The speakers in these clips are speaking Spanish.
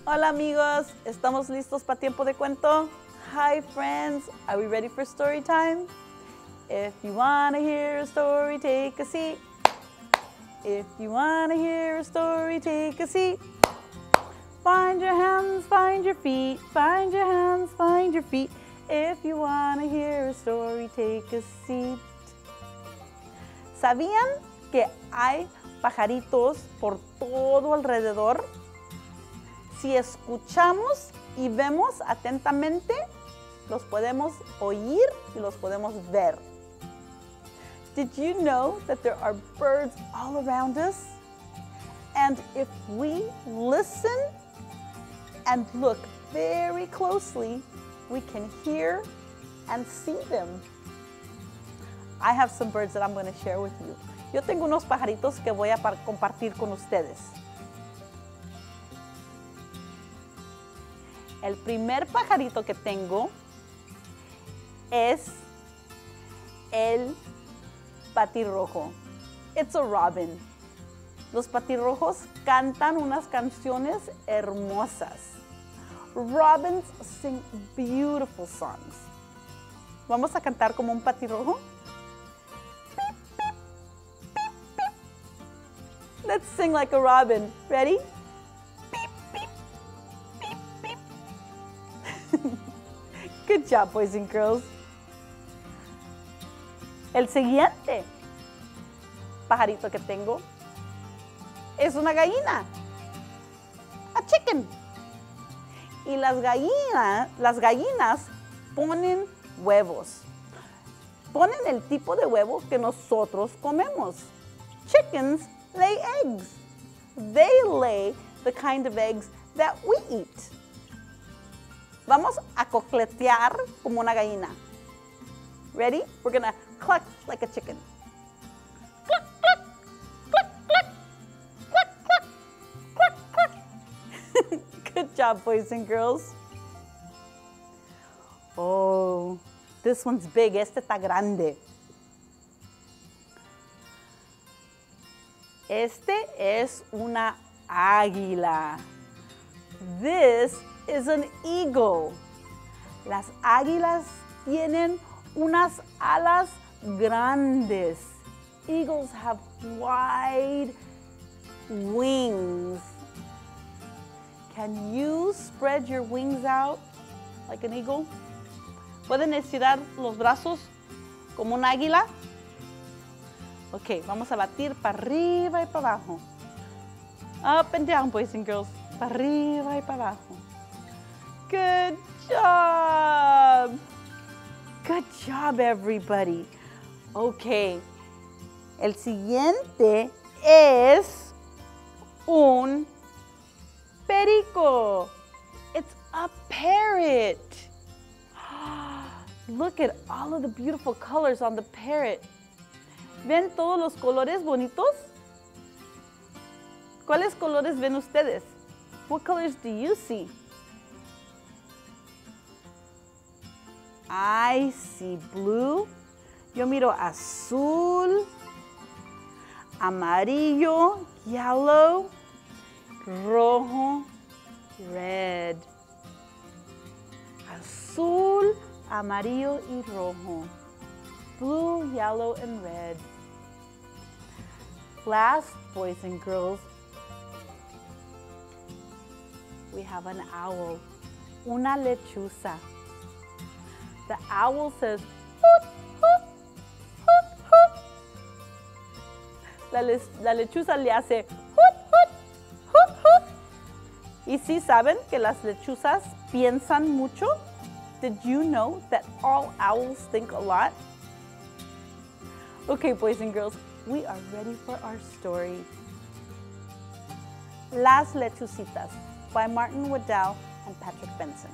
Hola amigos, ¿estamos listos para tiempo de cuento? Hi friends, are we ready for story time? If you want to hear a story, take a seat. If you want to hear a story, take a seat. Find your hands, find your feet, find your hands, find your feet. If you want to hear a story, take a seat. ¿Sabían que hay pajaritos por todo alrededor? Si escuchamos y vemos atentamente, los podemos oír y los podemos ver. Did you know that there are birds all around us? And if we listen and look very closely, we can hear and see them. I have some birds that I'm going to share with you. Yo tengo unos pajaritos que voy a compartir con ustedes. El primer pajarito que tengo es el patirrojo. It's a robin. Los patirrojos cantan unas canciones hermosas. Robins sing beautiful songs. ¿Vamos a cantar como un patirrojo? Beep, beep, beep, beep. Let's sing like a robin. Ready? Good job, boys and girls. El siguiente pajarito que tengo es una gallina. A chicken. Y las gallinas ponen huevos. Ponen el tipo de huevo que nosotros comemos. Chickens lay eggs. They lay the kind of eggs that we eat. Vamos a coquetear como una gallina. Ready? We're gonna cluck like a chicken. Cluck, cluck, cluck, cluck, cluck, cluck, cluck, cluck. Good job, boys and girls. Oh, this one's big. Este está grande. Este es una águila. This is an eagle. Las águilas tienen unas alas grandes. Eagles have wide wings. Can you spread your wings out like an eagle? ¿Pueden estirar los brazos como un águila? Ok, vamos a batir para arriba y para abajo. Up and down, boys and girls. Para arriba y para abajo. Good job. Good job, everybody. Okay. El siguiente es un perico. It's a parrot. Look at all of the beautiful colors on the parrot. ¿Ven todos los colores bonitos? ¿Cuáles colores ven ustedes? What colors do you see? I see blue. Yo miro azul, amarillo, yellow, rojo, red. Azul, amarillo y rojo. Blue, yellow, and red. Last, boys and girls, we have an owl, una lechuza. The owl says, hoot, hoot, hoot, hoot. La lechuza le hace, hoot, hoot, hoot, hoot. ¿Y sí saben que las lechuzas piensan mucho? Did you know that all owls think a lot? Okay, boys and girls, we are ready for our story. Las Lechucitas by Martin Waddell and Patrick Benson.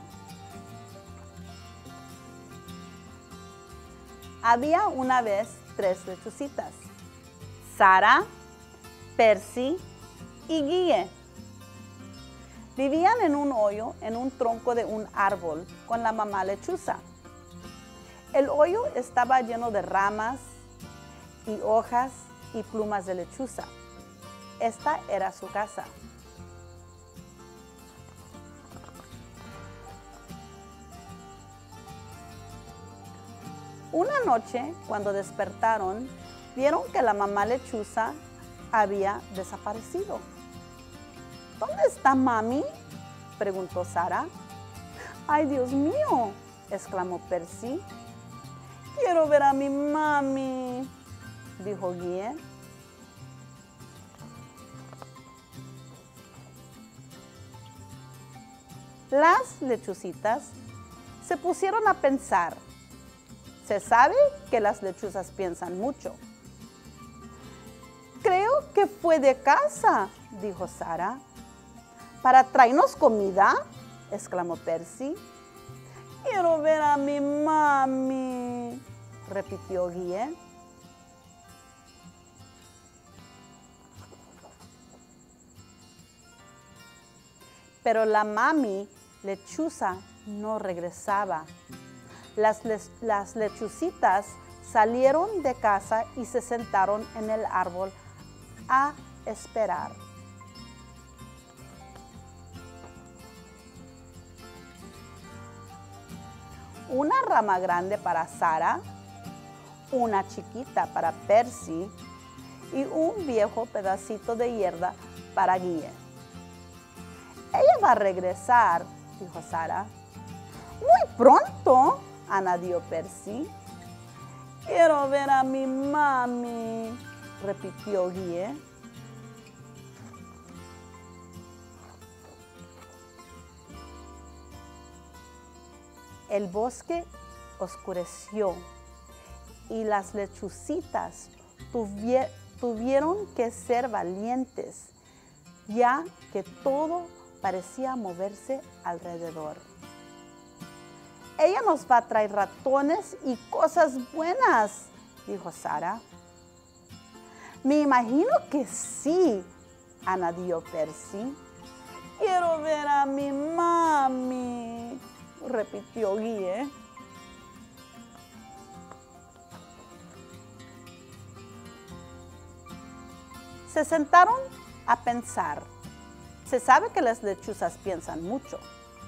Había una vez 3 lechucitas, Sara, Percy y Guille. Vivían en un hoyo en un tronco de un árbol con la mamá lechuza. El hoyo estaba lleno de ramas y hojas y plumas de lechuza. Esta era su casa. Una noche, cuando despertaron, vieron que la mamá lechuza había desaparecido. ¿Dónde está mami?, preguntó Sara. ¡Ay, Dios mío!, exclamó Percy. Quiero ver a mi mami, dijo Guille. Las lechucitas se pusieron a pensar. Se sabe que las lechuzas piensan mucho. Creo que fue de casa, dijo Sara. ¿Para traernos comida?, exclamó Percy. Quiero ver a mi mami, repitió Guille. Pero la mami lechuza no regresaba. Las lechucitas salieron de casa y se sentaron en el árbol a esperar. Una rama grande para Sara, una chiquita para Percy y un viejo pedacito de hierba para Guille. Ella va a regresar, dijo Sara. Muy pronto, añadió Percy. Quiero ver a mi mami, repitió Guille. El bosque oscureció y las lechucitas tuvieron que ser valientes, ya que todo parecía moverse alrededor. Ella nos va a traer ratones y cosas buenas, dijo Sara. Me imagino que sí, añadió Percy. Quiero ver a mi mami, repitió Guille. Se sentaron a pensar. Se sabe que las lechuzas piensan mucho.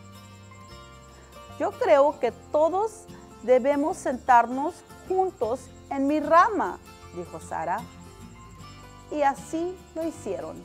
Yo creo que todos debemos sentarnos juntos en mi rama, dijo Sara. Y así lo hicieron.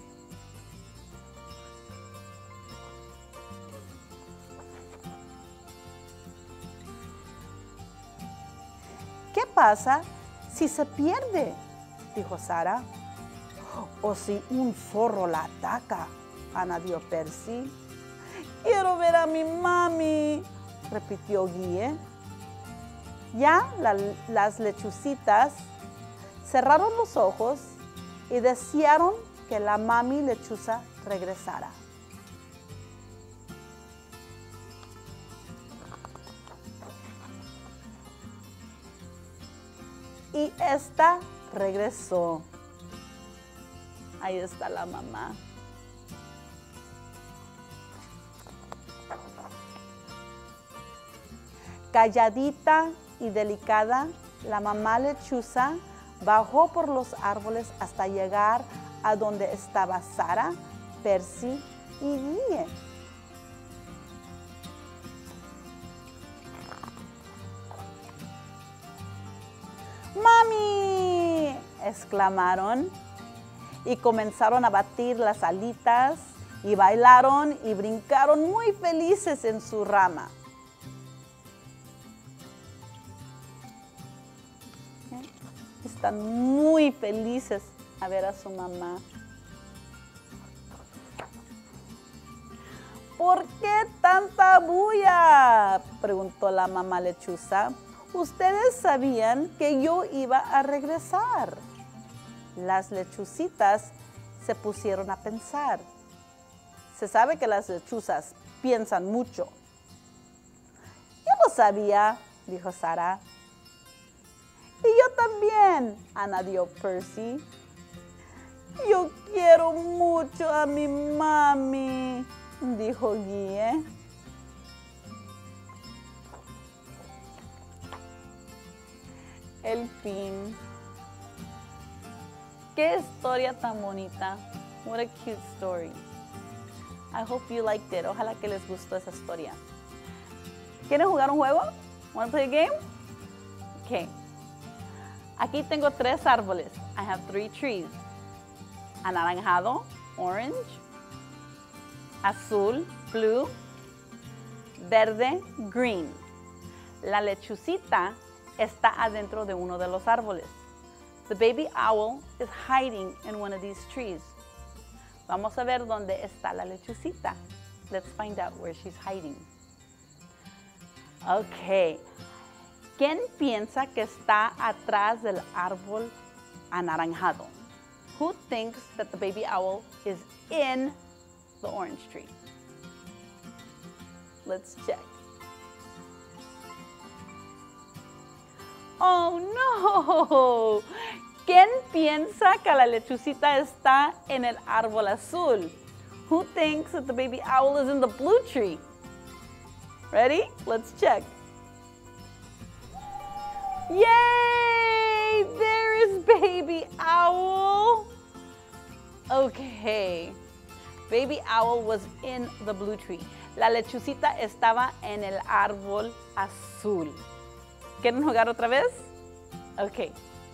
¿Qué pasa si se pierde?, dijo Sara. O si un zorro la ataca, añadió Percy. Quiero ver a mi mami, repitió Guille. Ya las lechucitas cerraron los ojos y desearon que la mami lechuza regresara. Y esta regresó. Ahí está la mamá. Calladita y delicada, la mamá lechuza bajó por los árboles hasta llegar a donde estaba Sara, Percy y Guille. ¡Mami!, exclamaron y comenzaron a batir las alitas y bailaron y brincaron muy felices en su rama. Están muy felices a ver a su mamá. ¿Por qué tanta bulla?, preguntó la mamá lechuza. Ustedes sabían que yo iba a regresar. Las lechucitas se pusieron a pensar. Se sabe que las lechuzas piensan mucho. Yo lo sabía, dijo Sara. Y yo también, añadió Percy. Yo quiero mucho a mi mami, dijo Guille. El fin. Qué historia tan bonita. What a cute story. I hope you liked it. Ojalá que les gustó esa historia. ¿Quieren jugar un juego? Want to play a game? Ok, Ok. Aquí tengo 3 árboles. I have 3 trees. Anaranjado, orange. Azul, blue. Verde, green. La lechucita está adentro de uno de los árboles. The baby owl is hiding in one of these trees. Vamos a ver dónde está la lechucita. Let's find out where she's hiding. Ok. ¿Quién piensa que está atrás del árbol anaranjado? Who thinks that the baby owl is in the orange tree? Let's check. Oh no! ¿Quién piensa que la lechucita está en el árbol azul? Who thinks that the baby owl is in the blue tree? Ready? Let's check. Yay! There is baby owl. Okay. Baby owl was in the blue tree. La lechucita estaba en el árbol azul. ¿Quieren jugar otra vez? Ok.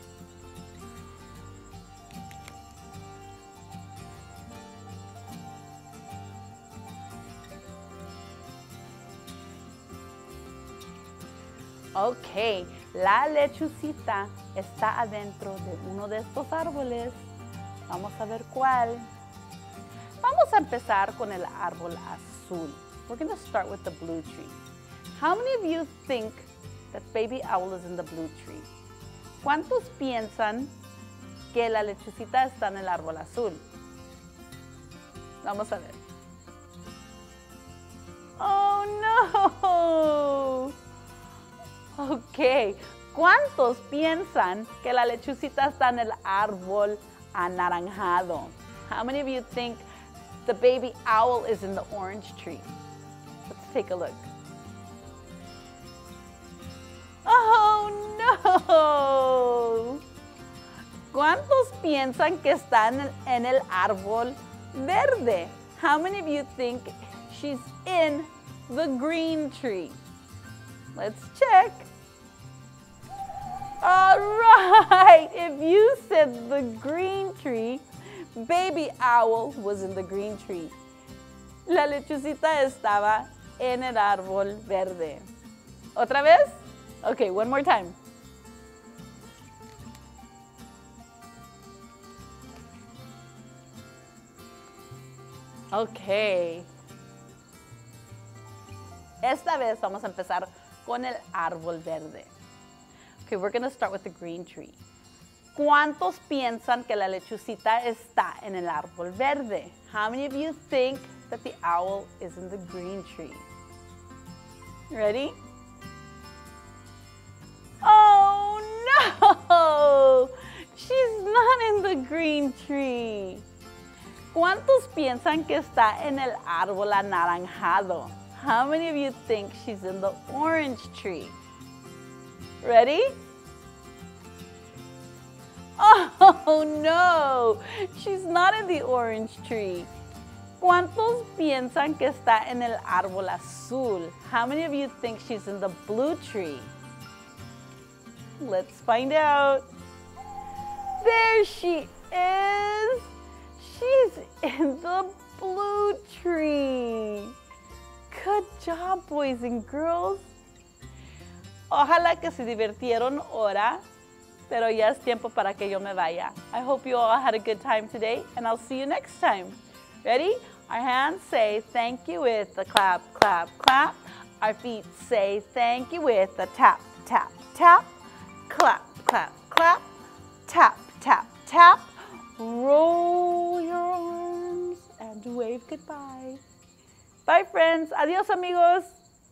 Ok, la lechucita está adentro de uno de estos árboles. Vamos a ver cuál. Vamos a empezar con el árbol azul. We're going to start with the blue tree. How many of you think that baby owl is in the blue tree? ¿Cuántos piensan que la lechucita está en el árbol azul? Vamos a ver. Oh no! Ok. ¿Cuántos piensan que la lechucita está en el árbol anaranjado? How many of you think the baby owl is in the orange tree? Let's take a look. Oh no! ¿Cuántos piensan que están en el árbol verde? How many of you think she's in the green tree? Let's check. All right, if you said the green tree, baby owl was in the green tree. La lechucita estaba en el árbol verde. ¿Otra vez? Okay, one more time. Okay. Esta vez vamos a empezar con el árbol verde. Okay, we're going to start with the green tree. ¿Cuántos piensan que la lechucita está en el árbol verde? How many of you think that the owl is in the green tree? Ready? Oh no! She's not in the green tree. ¿Cuántos piensan que está en el árbol anaranjado? How many of you think she's in the orange tree? Ready? Oh no! She's not in the orange tree. ¿Cuántos piensan que está en el árbol azul? How many of you think she's in the blue tree? Let's find out. There she is. She's in the blue tree. Good job, boys and girls. Ojalá que se divirtieron ahora, pero ya es tiempo para que yo me vaya. I hope you all had a good time today, and I'll see you next time. Ready? Our hands say thank you with the clap, clap, clap. Our feet say thank you with the tap, tap, tap. Clap, clap, clap. Tap, tap, tap. Roll your arms and wave goodbye. Bye, friends. Adios, amigos.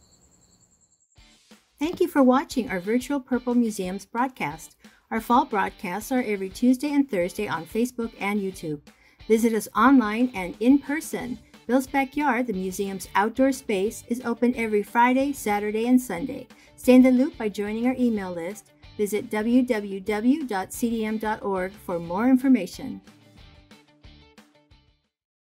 Thank you for watching our virtual Purple Museums broadcast. Our fall broadcasts are every Tuesday and Thursday on Facebook and YouTube. Visit us online and in person. Bill's Backyard, the museum's outdoor space, is open every Friday, Saturday, and Sunday. Stay in the loop by joining our email list. Visit www.cdm.org for more information.